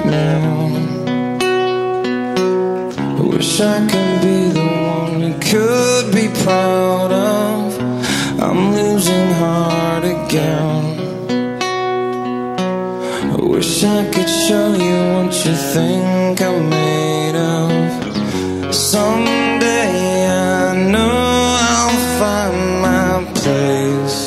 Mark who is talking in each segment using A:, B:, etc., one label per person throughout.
A: now. I wish I could be the one you could be proud of. I'm losing heart again. I wish I could show you what you think I'm made of. Someday I know I'll find my place.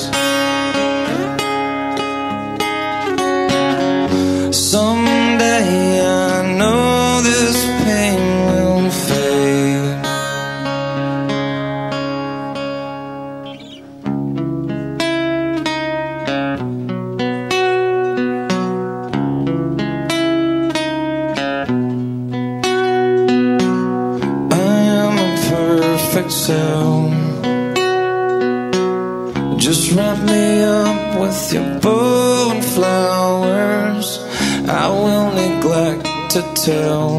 A: Someday I know this pain will fade. I am a perfect cell. Just wrap me up with your bow and flowers. I will neglect to tell.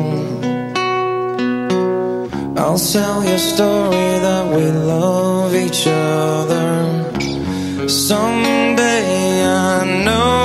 A: I'll tell your story that we love each other. Someday I know